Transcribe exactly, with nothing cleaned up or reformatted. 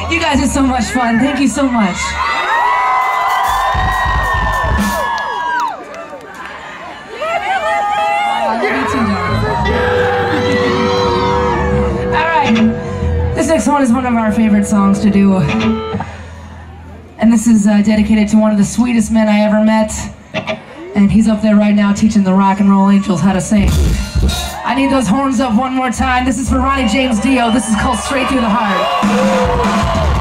You guys are so much fun. Thank you so much. This next one is one of our favorite songs to do. And this is uh, dedicated to one of the sweetest men I ever met. And he's up there right now teaching the rock and roll angels how to sing. I need those horns up one more time. This is for Ronnie James Dio. This is called Straight Through the Heart.